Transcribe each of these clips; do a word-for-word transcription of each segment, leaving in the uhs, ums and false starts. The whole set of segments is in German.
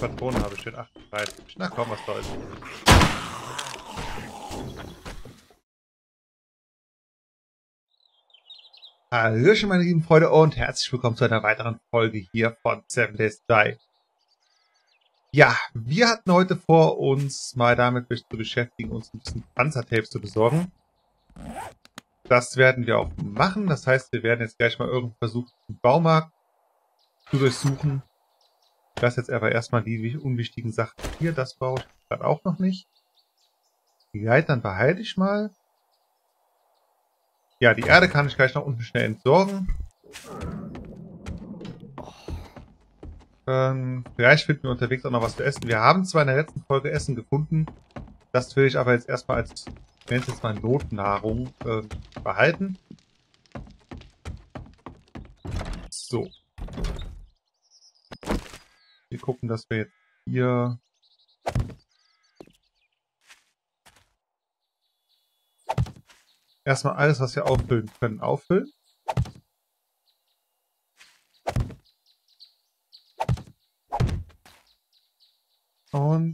Patronen habe ich denn? achtunddreißig. Na komm, was soll's. Hallöchen, meine lieben Freunde, und herzlich willkommen zu einer weiteren Folge hier von Seven Days to Die. Ja, wir hatten heute vor, uns mal damit zu beschäftigen, uns ein bisschen Panzertapes zu besorgen. Das werden wir auch machen. Das heißt, wir werden jetzt gleich mal irgendwie versuchen, den Baumarkt zu durchsuchen. Das jetzt aber erstmal die unwichtigen Sachen hier. Das brauche ich gerade auch noch nicht. Die Leitern behalte ich mal. Ja, die Erde kann ich gleich noch unten schnell entsorgen. Ähm, vielleicht finden wir unterwegs auch noch was zu essen. Wir haben zwar in der letzten Folge Essen gefunden. Das will ich aber jetzt erstmal als, ich nenne es jetzt mal Notnahrung, äh, behalten. So. Wir gucken, dass wir jetzt hier erstmal alles, was wir auffüllen können, auffüllen. Und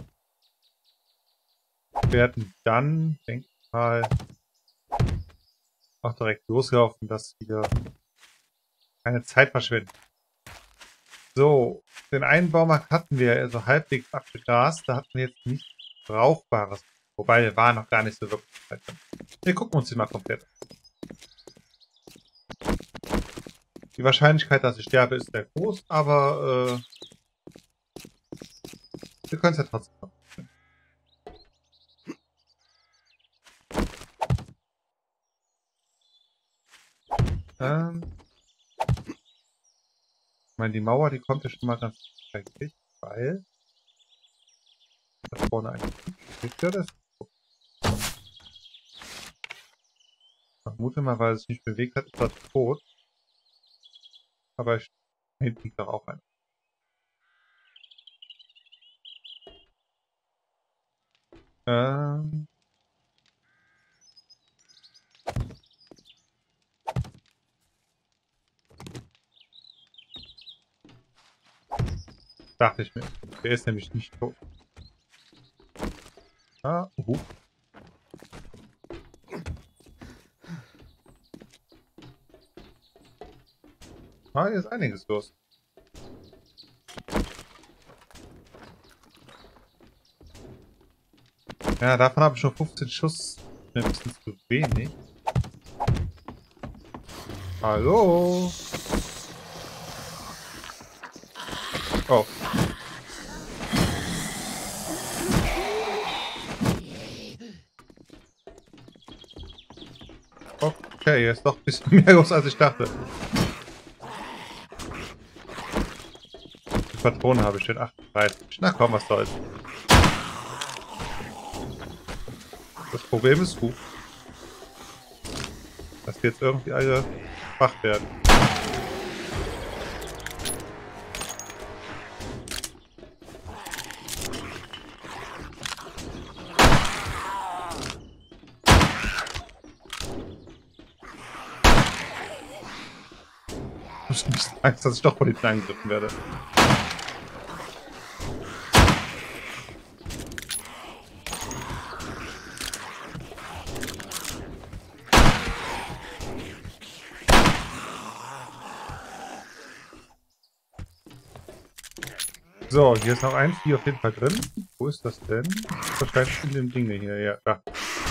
werden dann, denke ich mal, auch direkt loslaufen, dass wir keine Zeit verschwenden. So, den einen Baumarkt hatten wir also halbwegs abgegrast. Da hatten wir jetzt nichts Brauchbares. Wobei, wir waren noch gar nicht so wirklich weit drin. Wir gucken uns den mal komplett an. Die Wahrscheinlichkeit, dass ich sterbe, ist sehr groß, aber äh, wir können es ja trotzdem machen. Ähm, ich meine, die Mauer, die kommt ja schon mal ganz richtig, weil da vorne ein Picture ist. Ich vermute mal, weil es sich nicht bewegt hat, ist er tot. Aber ich, hinten liegt doch auch einer. Ähm, dachte ich mir. Der ist nämlich nicht tot. Ah, uh. Ah, hier ist einiges los. Ja, davon habe ich schon fünfzehn Schuss. Ein bisschen zu wenig. Hallo? Oh. Okay, hier ist doch ein bisschen mehr los, als ich dachte. Die Patronen habe ich denn? achtunddreißig. Na komm, was soll's. Das Problem ist gut, dass die jetzt irgendwie alle wach werden. Ich habe ein bisschen Angst, dass ich doch von hinten angegriffen werde. So, hier ist noch eins, die auf jeden Fall drin. Wo ist das denn? Wahrscheinlich in dem Ding hier, ja. Da.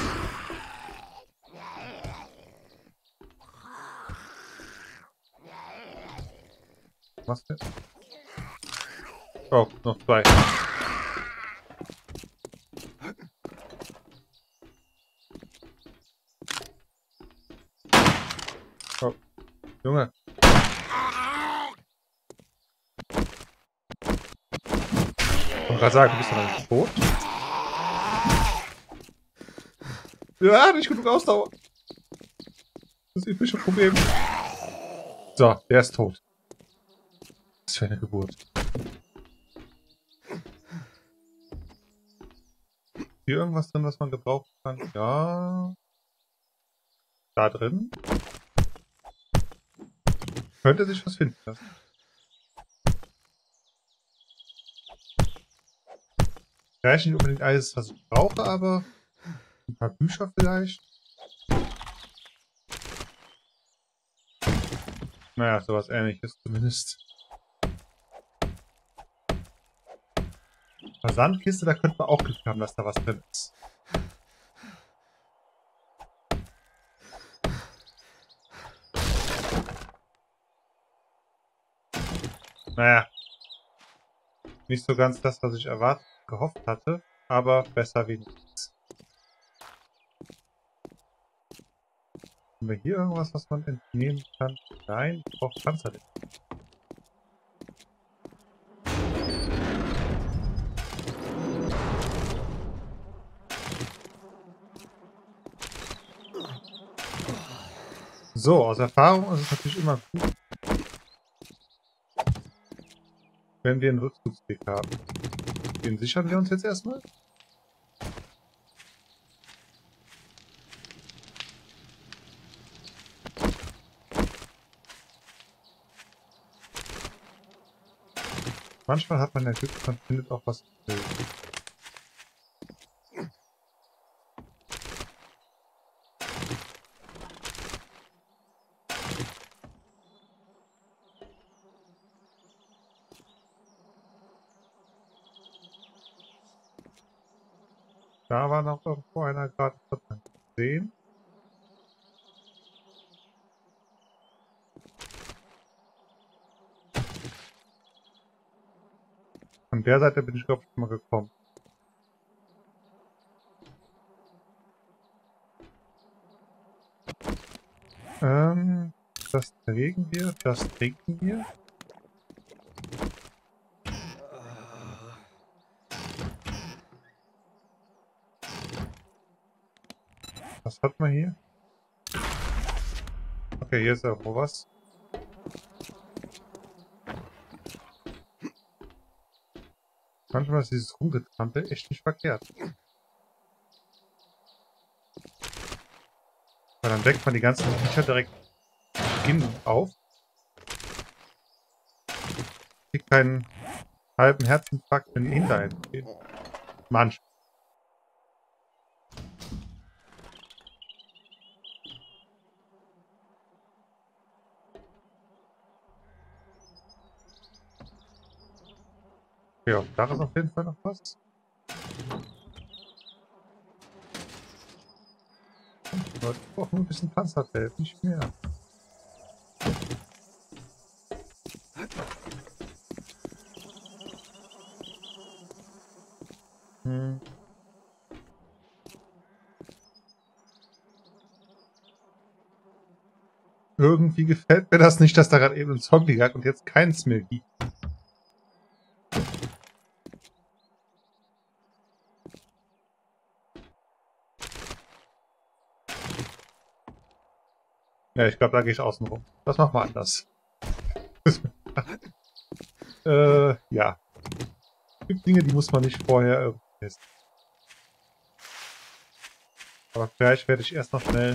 Was denn? Oh, noch zwei. Oh, Junge. Ich wollte gerade sagen, du bist doch noch nicht tot. Ja, nicht genug Ausdauer. Das ist ein bisschen ein Problem. So, der ist tot. Was für eine Geburt. Hier irgendwas drin, was man gebrauchen kann? Ja. Da drin. Könnte sich was finden lassen. Vielleicht nicht unbedingt alles, was ich brauche, aber ein paar Bücher vielleicht. Naja, sowas Ähnliches zumindest. Versandkiste, da könnte man auch Glück haben, dass da was drin ist. Naja. Nicht so ganz das, was ich erwartet, gehofft hatte, aber besser wie nichts. Haben wir hier irgendwas, was man entnehmen kann? Nein, ich brauche Panzer. So, aus Erfahrung ist es natürlich immer gut, wenn wir einen Rückzugsweg haben. Den sichern wir uns jetzt erstmal. Manchmal hat man ja Glück, man findet auch was. Da war noch irgendwo einer gerade sehen. Von der Seite bin ich, glaube ich, schon mal gekommen. Ähm, das trägen wir, das trinken wir. Was hat man hier? Okay, hier ist irgendwo was. Manchmal ist dieses Rumgetrampel echt nicht verkehrt. Weil dann deckt man die ganzen Viecher direkt beginnen auf. Kriegt keinen halben Herzinfarkt, wenn die hinter einem stehen. Manchmal. Ja, da ist auf jeden Fall noch was. Aber ich brauche nur ein bisschen Panzerfeld, nicht mehr. Hm. Irgendwie gefällt mir das nicht, dass da gerade eben ein Zombie lag und jetzt keins mehr gibt. Ja, ich glaube, da gehe ich außen rum. Das machen wir anders. äh, ja. Es gibt Dinge, die muss man nicht vorher irgendwie testen. Aber vielleicht werde ich erst noch schnell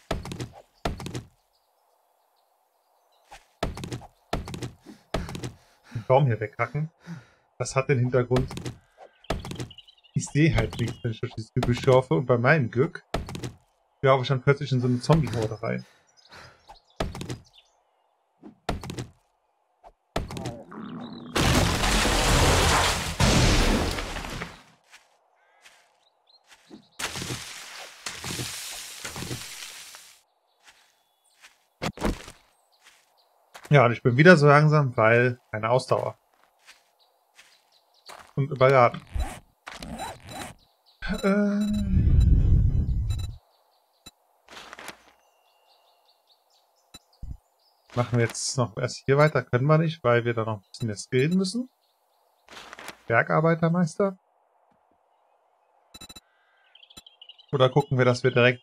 den Baum hier weghacken. Das hat den Hintergrund. Ich sehe halt nichts, wenn ich durch dieses Gebüsch laufe, und bei meinem Glück laufe ich dann plötzlich in so eine Zombie-Horde rein. Ja, und ich bin wieder so langsam, weil keine Ausdauer. Und überladen. Ähm Machen wir jetzt noch erst hier weiter. Können wir nicht, weil wir da noch ein bisschen mehr skillen müssen. Bergarbeitermeister. Oder gucken wir, dass wir direkt...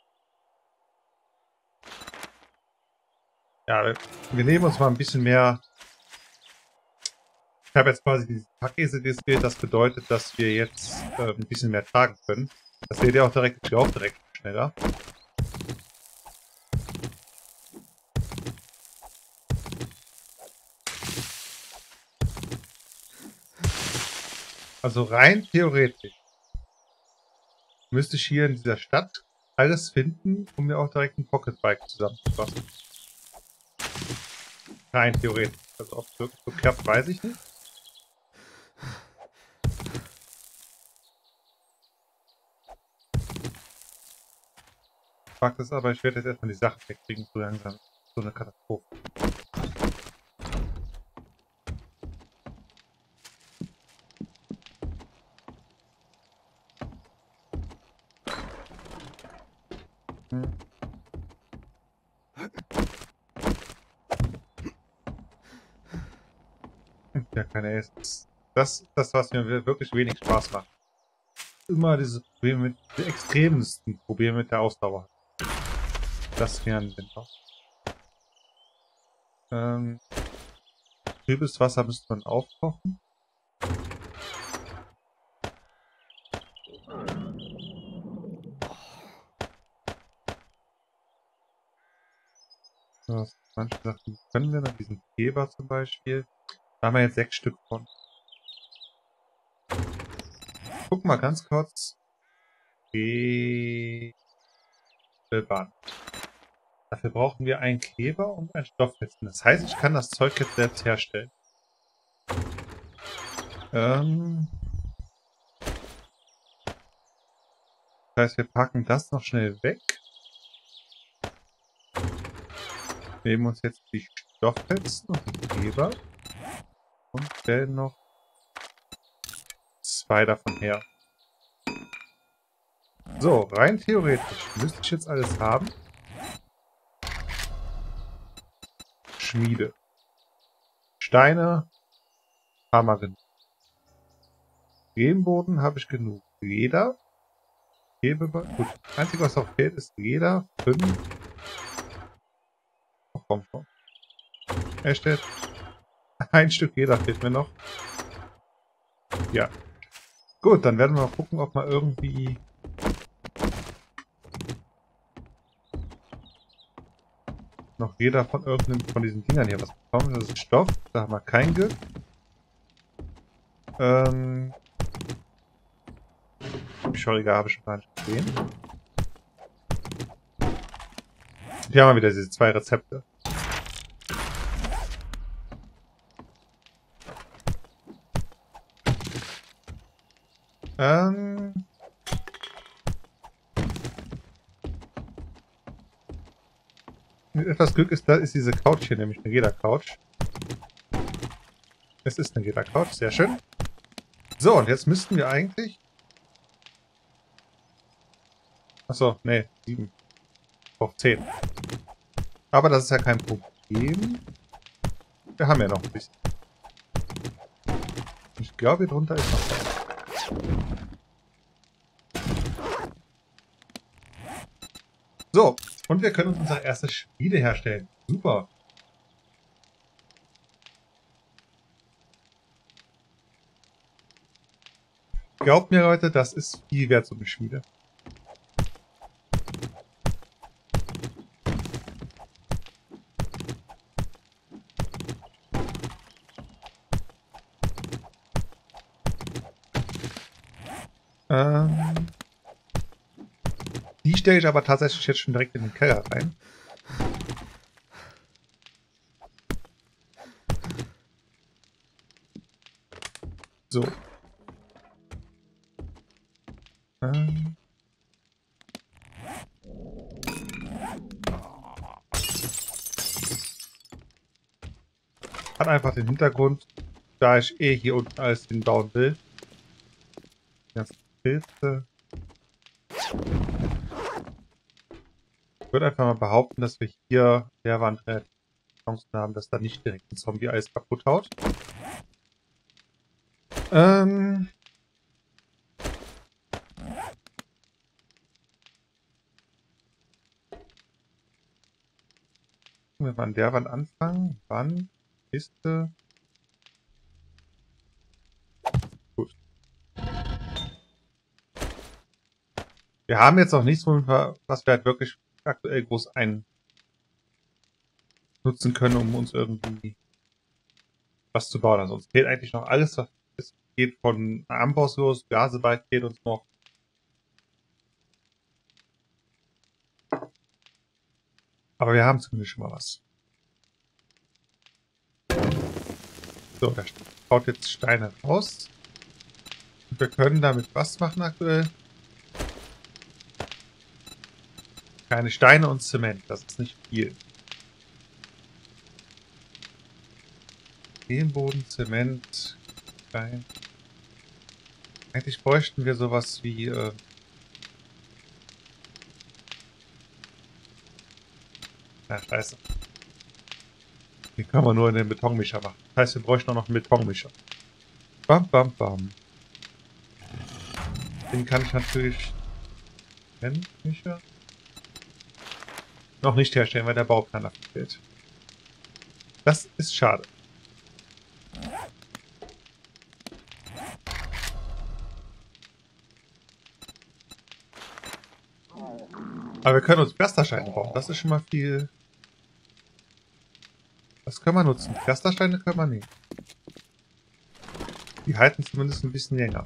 Ja, wir, wir nehmen uns mal ein bisschen mehr... Ich habe jetzt quasi dieses Packesel geskillt. Das bedeutet, dass wir jetzt äh, ein bisschen mehr tragen können. Das seht ihr auch direkt, ich auch direkt schneller. Also rein theoretisch müsste ich hier in dieser Stadt alles finden, um mir auch direkt einen Pocketbike zusammenzufassen. Rein theoretisch. Also ob es wirklich so klappt, weiß ich nicht. Fakt ist aber, ich werde jetzt erstmal die Sachen wegkriegen, so langsam. So eine Katastrophe. Hm. Ja, keine Ace. Das ist das, was mir wirklich wenig Spaß macht. Immer dieses Problem mit, die extremsten Probleme mit der Ausdauer. Das wären wir noch. Ähm, trübes Wasser müsste man aufkochen. Ja, manche Sachen können wir noch, diesen Geber zum Beispiel. Da haben wir jetzt sechs Stück von. Guck mal ganz kurz. Klebeband. Dafür brauchen wir einen Kleber und ein Stofffetzen. Das heißt, ich kann das Zeug jetzt selbst herstellen. Ähm das heißt, wir packen das noch schnell weg. Nehmen uns jetzt die Stofffetzen und die Kleber und stellen noch zwei davon her. So, rein theoretisch müsste ich jetzt alles haben. Schmiede. Steine haben wir genug. Lehmboden habe ich genug. Leder. Hebeband. Gut. Das Einzige, was noch fehlt, ist Leder. Fünf. Oh, komm schon. Erstellt. Ein Stück Leder fehlt mir noch. Ja. Gut, dann werden wir mal gucken, ob wir irgendwie noch jeder von irgendeinem von diesen Dingern hier was bekommen. Das ist Stoff. Da haben wir kein Glück. Ähm. Beschleuniger habe ich schon gar nicht gesehen. Hier haben wir wieder diese zwei Rezepte. Ähm. Mit etwas Glück ist, da ist diese Couch hier, nämlich eine Leder-Couch. Es ist eine Leder-Couch, sehr schön. So, und jetzt müssten wir eigentlich... Achso, nee, sieben. Auf zehn. Aber das ist ja kein Problem. Wir haben ja noch ein bisschen. Ich glaube, hier drunter ist noch was. So, und wir können unsere erste Schmiede herstellen. Super. Glaubt mir, Leute, das ist viel wert, so eine Schmiede. Ähm, die stelle ich aber tatsächlich jetzt schon direkt in den Keller rein. So. Ähm. Hat einfach den Hintergrund, da ich eh hier unten alles hinbauen will. Das Pilze. Ich würde einfach mal behaupten, dass wir hier der Wand relativ Chancen haben, dass da nicht direkt ein Zombie alles kaputt haut. Ähm. Wenn wir an der Wand anfangen. Wand, Kiste. Gut. Wir haben jetzt noch nichts, was wir halt wirklich aktuell groß einnutzen können, um uns irgendwie was zu bauen. Also uns fehlt eigentlich noch alles, was ist. geht von Amboss los, Gasewald geht uns noch. Aber wir haben zumindest schon mal was. So, der haut jetzt Steine raus. Und wir können damit was machen aktuell? Keine Steine und Zement, das ist nicht viel. Lehmboden, Zement, Stein. Eigentlich bräuchten wir sowas wie... Äh Na, scheiße. Die können wir nur in den Betonmischer machen. Das heißt, wir bräuchten auch noch einen Betonmischer. Bam, bam, bam. Den kann ich natürlich... Mischer? Noch nicht herstellen, weil der Bauplan dafür fehlt. Das ist schade. Aber wir können uns Pflastersteine bauen. Das ist schon mal viel. Das können wir nutzen. Pflastersteine können wir nehmen. Die halten zumindest ein bisschen länger.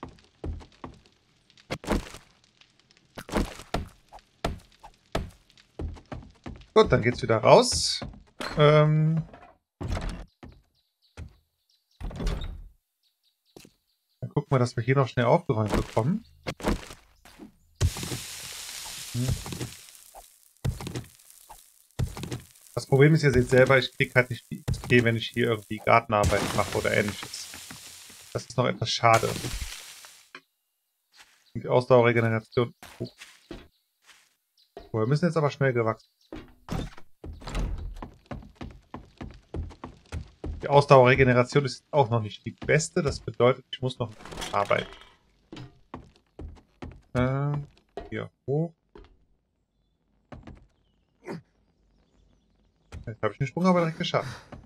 Gut, dann geht's wieder raus. Ähm dann gucken wir, dass wir hier noch schnell aufgeräumt bekommen. Hm. Das Problem ist, ihr seht selber, ich kriege halt nicht die X P, wenn ich hier irgendwie Gartenarbeit mache oder ähnliches. Das ist noch etwas schade. Und die Ausdauerregeneration. Oh. Oh, wir müssen jetzt aber schnell gewachsen. Die Ausdauerregeneration ist auch noch nicht die beste. Das bedeutet, ich muss noch arbeiten. Ähm, hier hoch. Jetzt habe ich den Sprung aber direkt geschafft.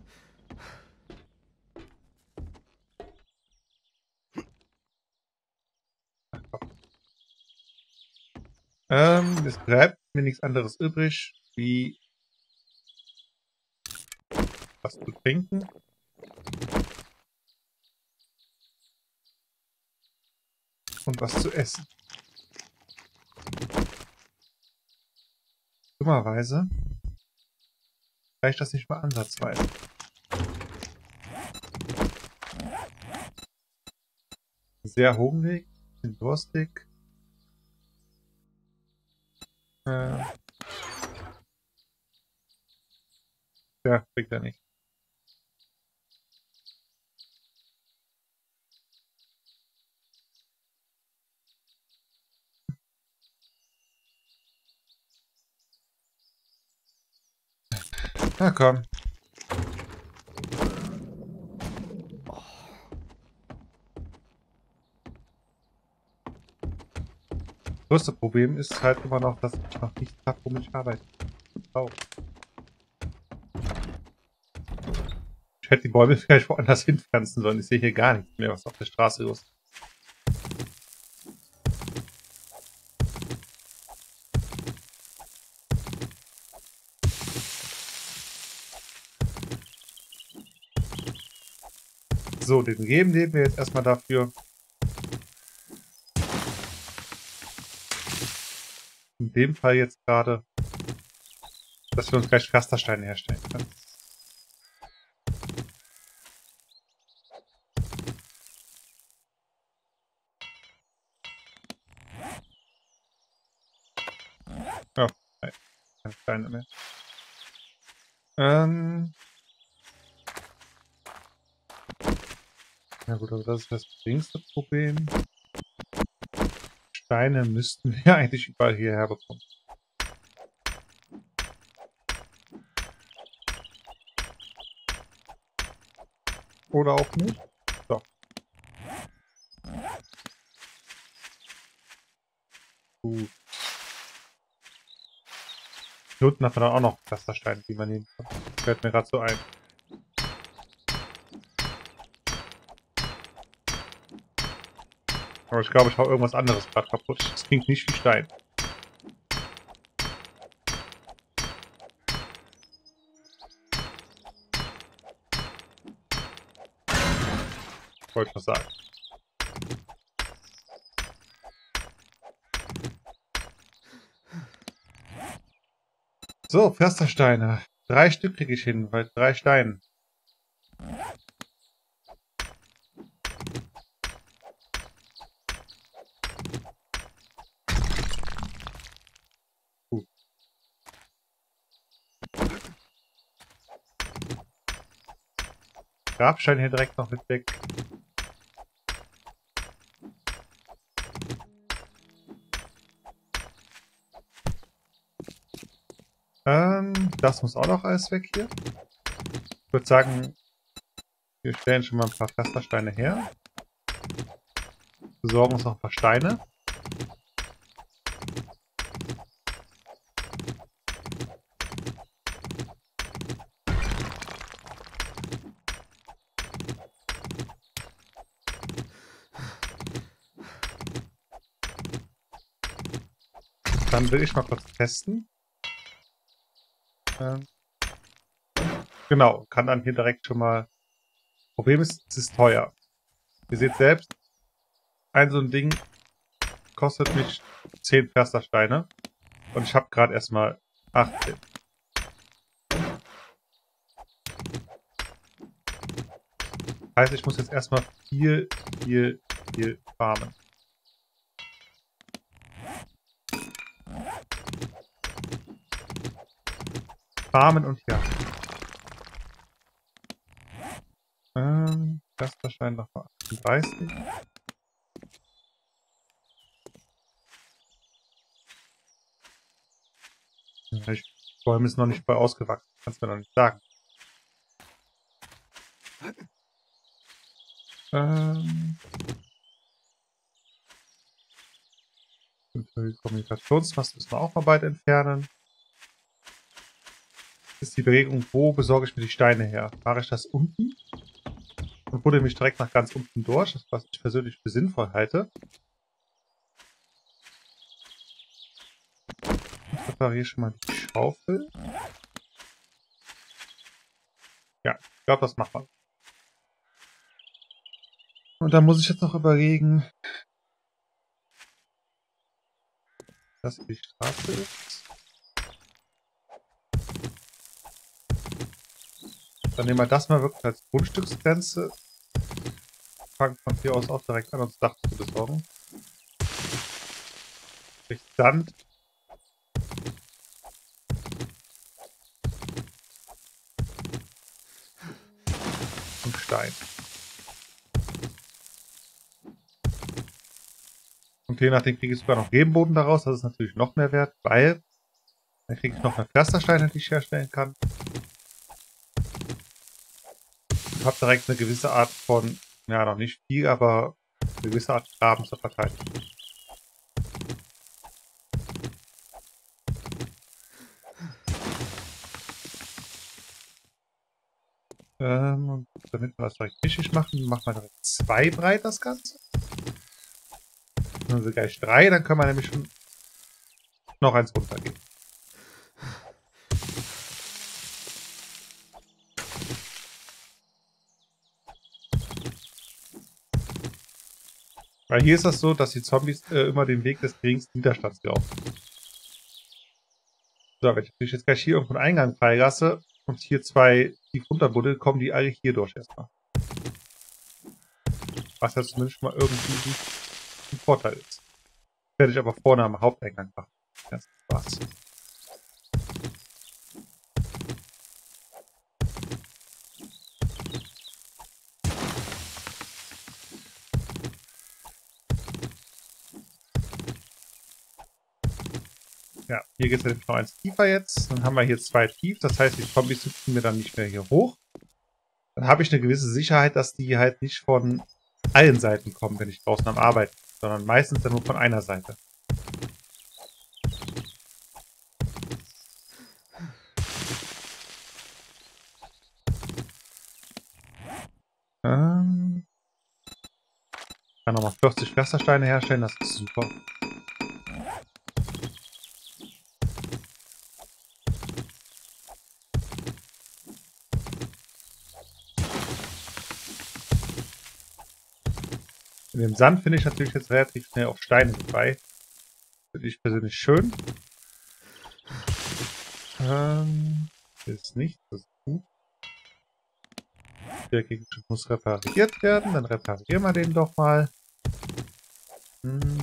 Ähm, es bleibt mir nichts anderes übrig, wie was zu trinken. Und was zu essen. Dummerweise reicht das nicht mal ansatzweise. Sehr hungrig, bin durstig. Äh ja, kriegt er nicht. Na komm. Das größte Problem ist halt immer noch, dass ich noch nichts habe, womit ich arbeite. Oh. Ich hätte die Bäume vielleicht woanders hinpflanzen sollen. Ich sehe hier gar nichts mehr, was auf der Straße los ist. So, den geben nehmen wir jetzt erstmal dafür. In dem Fall jetzt gerade, dass wir uns gleich Pflastersteine herstellen können. Ja, nein, keine Steine mehr. Ähm. Ja gut, also das ist das geringste Problem. Steine müssten wir eigentlich überall hierher bekommen. Oder auch nicht. So. Gut. Hier unten hat man dann auch noch Pflastersteine, die man nehmen kann. Fällt mir gerade so ein. Aber ich glaube, ich habe irgendwas anderes gerade kaputt. Das klingt nicht wie Stein. Wollte ich noch sagen. So, Pflastersteine. Drei Stück kriege ich hin, bei drei Steinen. Gut. Grabstein hier direkt noch mit weg. Ähm, das muss auch noch alles weg hier. Ich würde sagen, wir stellen schon mal ein paar Pflastersteine her. Besorgen uns noch ein paar Steine. Dann will ich mal kurz testen. Ähm, genau, kann dann hier direkt schon mal... Problem ist, es ist teuer. Ihr seht selbst, ein so ein Ding kostet mich zehn Pflastersteine. Und ich habe gerade erstmal achtzehn. Heißt, ich muss jetzt erstmal viel, viel, viel farmen. Farmen und ja. Ähm, das wahrscheinlich noch mal achtunddreißig. Die Bäume ist noch nicht voll ausgewachsen. Kannst du mir noch nicht sagen. Ähm, die Kommunikationsmast müssen wir auch mal bald entfernen. Das ist die Bewegung, wo besorge ich mir die Steine her? Mache ich das unten? Und buddel mich direkt nach ganz unten durch, das was ich persönlich für sinnvoll halte. Ich repariere schon mal die Schaufel. Ja, ich glaube, das macht man. Und dann muss ich jetzt noch überlegen, dass die Straße ist. Dann nehmen wir das mal wirklich als Grundstücksgrenze. Fangen von hier aus auch direkt an, uns Dach zu besorgen. Durch Sand. Und Stein. Und je nachdem kriege ich sogar noch Lehmboden daraus. Das ist natürlich noch mehr wert, weil dann kriege ich noch mehr Pflastersteine, die ich herstellen kann. Ich habe direkt eine gewisse Art von, ja, noch nicht viel, aber eine gewisse Art Graben zur Verteidigung. Ähm, und damit wir das direkt richtig machen, machen wir direkt zwei breit das Ganze. Dann haben wir gleich drei, dann können wir nämlich schon noch eins runtergehen. Weil hier ist das so, dass die Zombies äh, immer den Weg des geringsten Widerstands laufen. So, wenn ich jetzt gleich hier irgendwo einen Eingang freilasse und hier zwei tief runterbuddel, kommen die alle hier durch erstmal. Was ja zumindest mal irgendwie ein Vorteil ist. Werde ich aber vorne am Haupteingang machen. Ganz Spaß. Ja, hier geht es nämlich noch eins tiefer jetzt. Dann haben wir hier zwei tief. Das heißt, die Zombies hüpfen mir dann nicht mehr hier hoch. Dann habe ich eine gewisse Sicherheit, dass die halt nicht von allen Seiten kommen, wenn ich draußen am Arbeiten bin, sondern meistens dann nur von einer Seite. Ähm, ich kann nochmal vierzig Pflastersteine herstellen, das ist super. In dem Sand finde ich natürlich jetzt relativ schnell auf Steine dabei. Finde ich persönlich schön. Ähm, ist nicht, das ist gut. Der Gegenstand muss repariert werden, dann reparieren wir den doch mal. Hm.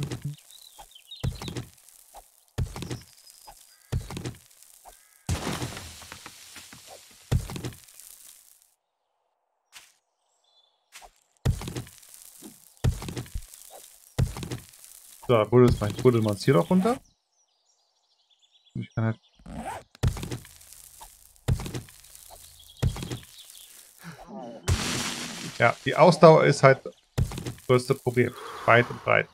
So, buddeln wir uns hier doch runter. Ich kann halt. Ja, die Ausdauer ist halt das größte Problem. Weit und breit.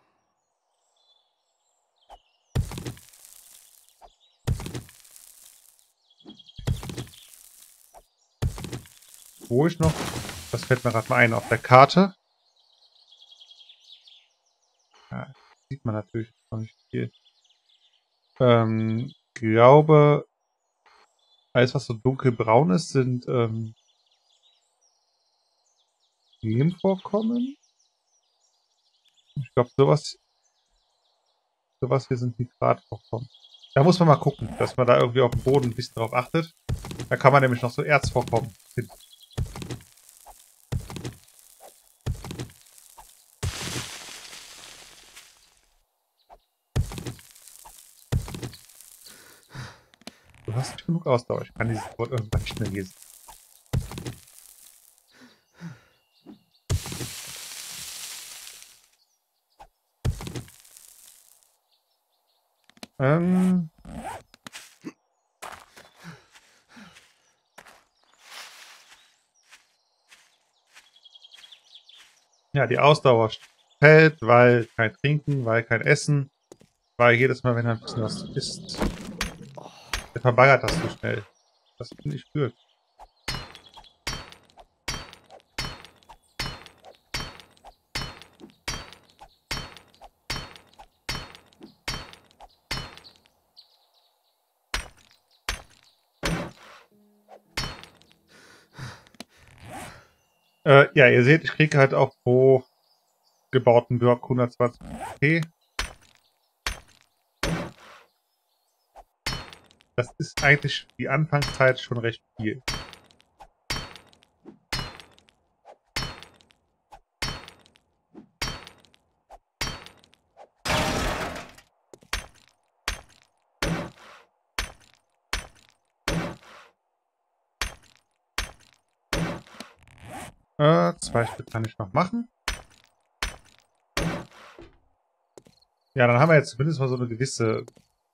Wo ich noch, das fällt mir gerade mal ein, auf der Karte. Ja, sieht man natürlich noch nicht viel. Ähm, glaube, alles was so dunkelbraun ist, sind ähm, Nebenvorkommen. Ich glaube, sowas, sowas hier sind Nitratvorkommen. Da muss man mal gucken, dass man da irgendwie auf dem Boden ein bisschen drauf achtet. Da kann man nämlich noch so Erzvorkommen finden. Du hast nicht genug Ausdauer. Ich kann dieses Wort irgendwann nicht mehr lesen. Ähm. Ja, die Ausdauer fällt, weil kein Trinken, weil kein Essen, weil jedes Mal, wenn er ein bisschen was isst, der verbaggert das so schnell. Das finde ich blöd. Äh, ja, ihr seht, ich kriege halt auch pro gebauten Block hundertzwanzig P. Das ist eigentlich die Anfangszeit schon recht viel. Äh, zwei Stück kann ich noch machen. Ja, dann haben wir jetzt zumindest mal so eine gewisse,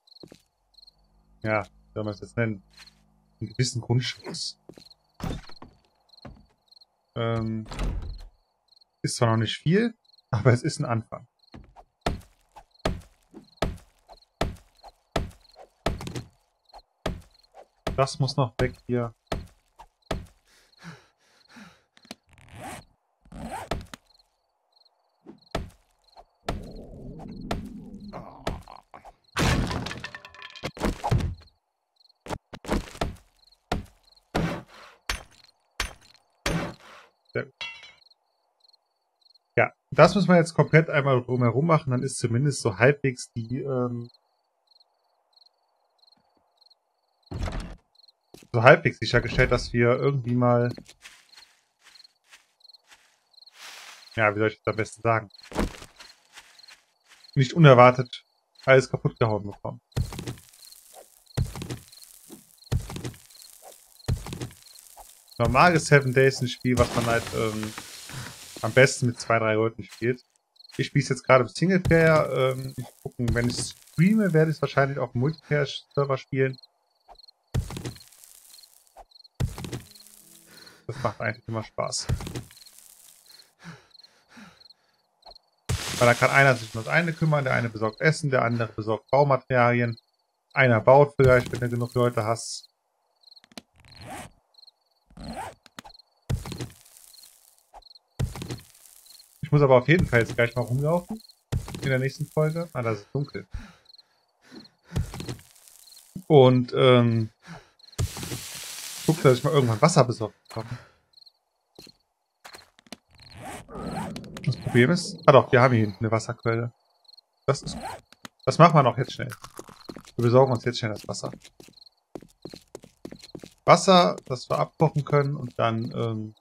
ja, wie soll man es jetzt nennen, einen gewissen Grundschutz. Ähm, ist zwar noch nicht viel, aber es ist ein Anfang. Das muss noch weg hier. Sehr gut. Ja, das müssen wir jetzt komplett einmal drumherum machen, dann ist zumindest so halbwegs die, ähm, so halbwegs sichergestellt, dass wir irgendwie mal, ja, wie soll ich das am besten sagen, nicht unerwartet alles kaputt gehauen bekommen. Normal ist Seven Days ein Spiel, was man halt ähm, am besten mit zwei, drei Leuten spielt. Ich spiele es jetzt gerade im Singleplayer. Ähm, ich gucken, wenn ich streame, werde ich es wahrscheinlich auf dem Multiplayer-Server spielen. Das macht eigentlich immer Spaß. Weil da kann einer sich um das eine kümmern, der eine besorgt Essen, der andere besorgt Baumaterialien. Einer baut vielleicht, wenn du genug Leute hast. Ich muss aber auf jeden Fall jetzt gleich mal rumlaufen. In der nächsten Folge. Ah, das ist dunkel. Und, ähm, guck, dass ich mal irgendwann Wasser besorgt bekomme. Das Problem ist, ah doch, wir haben hier hinten eine Wasserquelle. Das ist, das machen wir noch jetzt schnell. Wir besorgen uns jetzt schnell das Wasser. Wasser, das wir abkochen können und dann ähm,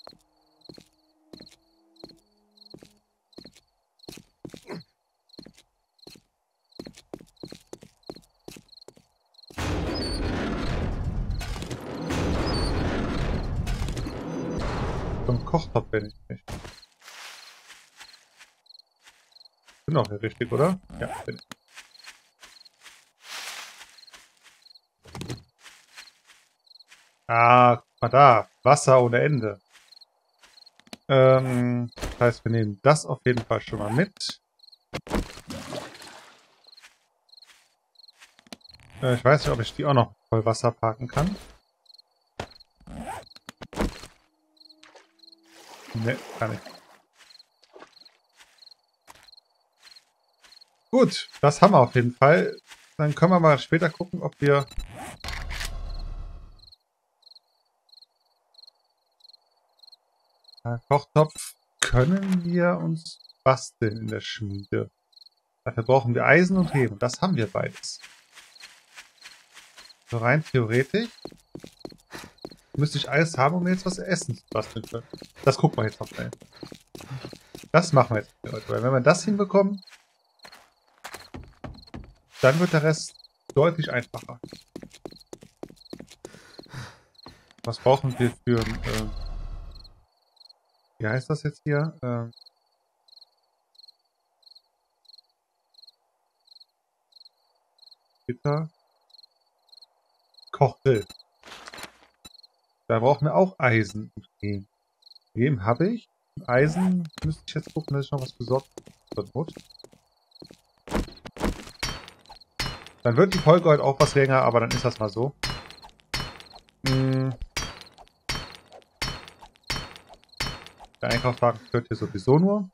so ein Kochtopf bin ich nicht. Bin auch hier richtig, oder? Ja, bin ich. Ah, guck mal da. Wasser ohne Ende. Ähm, das heißt, wir nehmen das auf jeden Fall schon mal mit. Äh, ich weiß nicht, ob ich die auch noch voll Wasser parken kann. Ne, kann ich. Gut, das haben wir auf jeden Fall. Dann können wir mal später gucken, ob wir... Äh, Kochtopf können wir uns basteln in der Schmiede. Dafür brauchen wir Eisen und Heben. Das haben wir beides. So rein theoretisch müsste ich alles haben, um mir jetzt was essen zu basteln können. Das gucken wir jetzt noch schnell. Das machen wir jetzt, Leute. Weil wenn wir das hinbekommen, dann wird der Rest deutlich einfacher. Was brauchen wir für ein... Äh, wie heißt das jetzt hier? Äh, Gitter. Kochgrill. Da brauchen wir auch Eisen und Lehm. Lehm habe ich. Eisen müsste ich jetzt gucken, dass ich noch was besorgt habe. Dann wird die Folge heute auch was länger, aber dann ist das mal so. Hm. Der Einkaufswagen führt hier sowieso nur.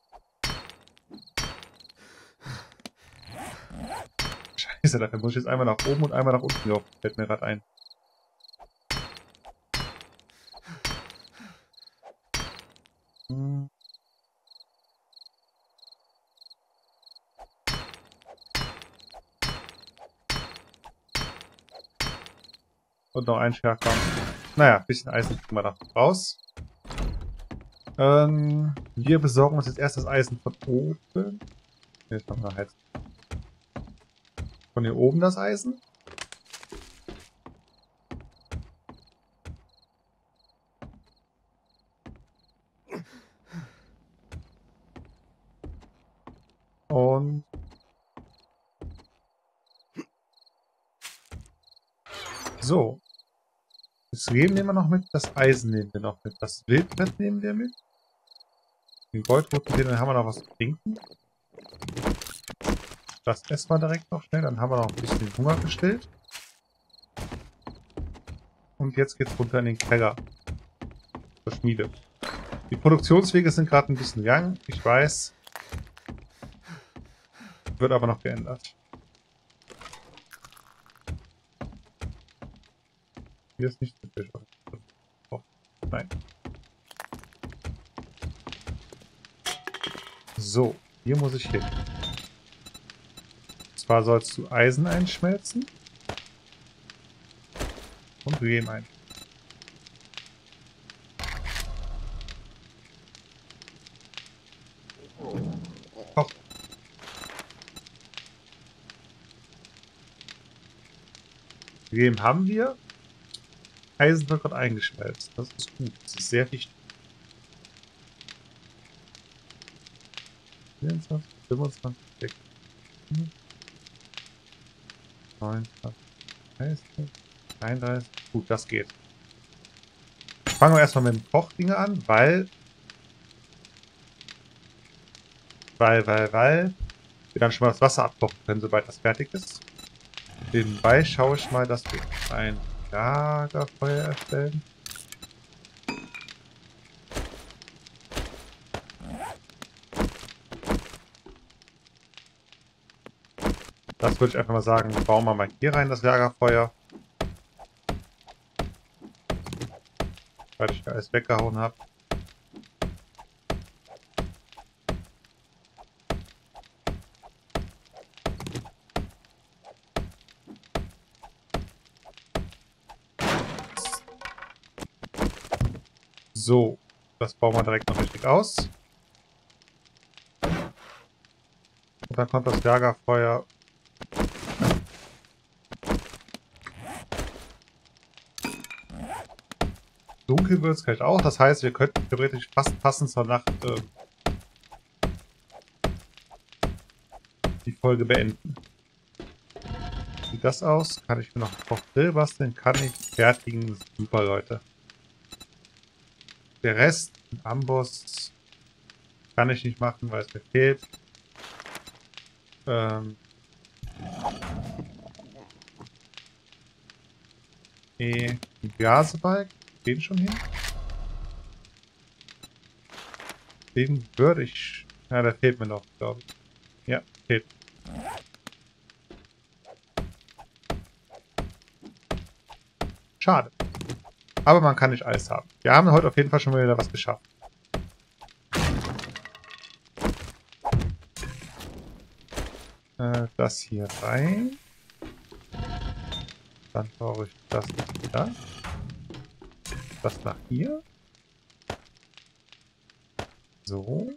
Scheiße, dafür muss ich jetzt einmal nach oben und einmal nach unten laufen. Fällt mir gerade ein. Hm. Und noch ein Stärker. Naja, ein bisschen Eisen kriegen wir noch raus. Ähm, wir besorgen uns jetzt erst das Eisen von oben. Jetzt machen wir halt von hier oben das Eisen. Und so. Das Leben nehmen wir noch mit, das Eisen nehmen wir noch mit, das Wildbrett nehmen wir mit. Den Goldroten, den haben wir noch was zu trinken. Das essen wir direkt noch schnell, dann haben wir noch ein bisschen Hunger gestillt. Und jetzt geht's runter in den Keller. Zur Schmiede. Die Produktionswege sind gerade ein bisschen lang, ich weiß. Wird aber noch geändert. Hier ist nichts mit Fisch. Oh, nein. So, hier muss ich hin. Und zwar sollst du Eisen einschmelzen. Und Lehm ein. Koch. Lehm haben wir. Eisen wird gerade eingeschmelzt. Das ist gut. Das ist sehr wichtig. vierundzwanzig, fünfundzwanzig, sechsundzwanzig, neunundzwanzig, dreißig, einunddreißig. Gut, das geht. Fangen wir erstmal mit dem Kochdinge an, weil, weil, weil, weil wir dann schon mal das Wasser abkochen können, sobald das fertig ist. Nebenbei schaue ich mal, dass wir ein Lagerfeuer erstellen. Das würde ich einfach mal sagen, bauen wir mal hier rein, das Lagerfeuer. Weil ich alles weggehauen habe. So, das bauen wir direkt noch richtig aus. Und dann kommt das Lagerfeuer. Dunkel wird es gleich auch. Das heißt, wir könnten theoretisch fast passend zur Nacht äh, die Folge beenden. Wie sieht das aus? Kann ich mir noch einen Grill basteln? Kann ich fertigen? Super, Leute. Der Rest, ein Amboss, kann ich nicht machen, weil es mir fehlt. Ähm. Nee, ein Blasebalg. Den schon hin? Den würde ich... Ja, der fehlt mir noch, glaube ich. Ja, fehlt. Schade. Aber man kann nicht alles haben. Wir haben heute auf jeden Fall schon wieder was geschafft. Äh, das hier rein. Dann brauche ich das da. Das nach hier. So.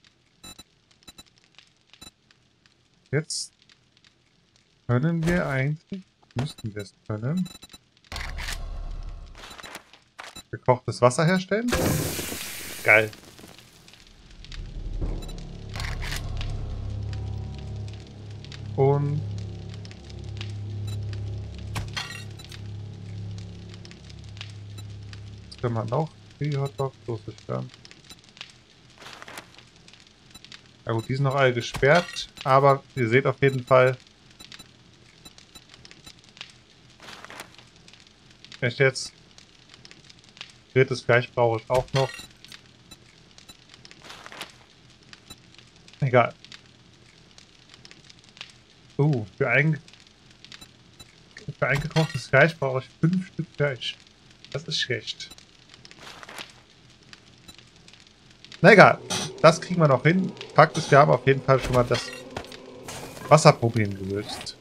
Jetzt können wir eigentlich, müssten wir es können, gekochtes Wasser herstellen. Geil. Und was können wir noch? Die Hotdogs, Soße Stern. Ja gut, die sind noch alle gesperrt, aber ihr seht auf jeden Fall, echt jetzt, grilltes Fleisch brauche ich auch noch. Egal. Uh, für, ein, für eingekochtes Fleisch brauche ich fünf Stück Fleisch. Das ist schlecht. Na egal, das kriegen wir noch hin. Fakt ist, wir haben auf jeden Fall schon mal das Wasserproblem gelöst.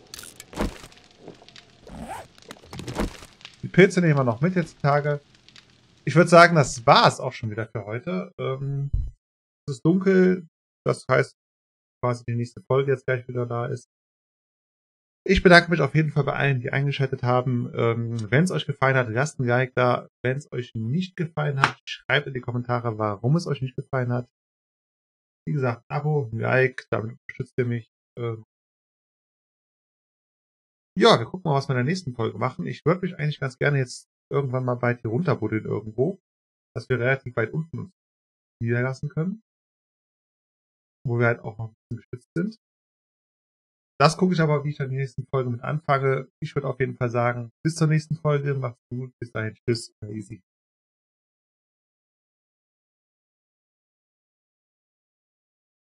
Die Pilze nehmen wir noch mit jetzt die Tage. Ich würde sagen, das war es auch schon wieder für heute. Ähm, es ist dunkel, das heißt quasi die nächste Folge jetzt gleich wieder da ist. Ich bedanke mich auf jeden Fall bei allen, die eingeschaltet haben. Ähm, wenn es euch gefallen hat, lasst ein Like da. Wenn es euch nicht gefallen hat, schreibt in die Kommentare, warum es euch nicht gefallen hat. Wie gesagt, Abo, Like, damit unterstützt ihr mich. Ähm ja, wir gucken mal, was wir in der nächsten Folge machen. Ich würde mich eigentlich ganz gerne jetzt irgendwann mal bald hier runterbuddeln irgendwo, dass wir relativ weit unten uns niederlassen können, wo wir halt auch noch ein bisschen geschützt sind. Das gucke ich aber, wie ich dann die nächsten Folge mit anfange. Ich würde auf jeden Fall sagen, bis zur nächsten Folge. Macht's gut. Bis dahin. Tschüss. Easy.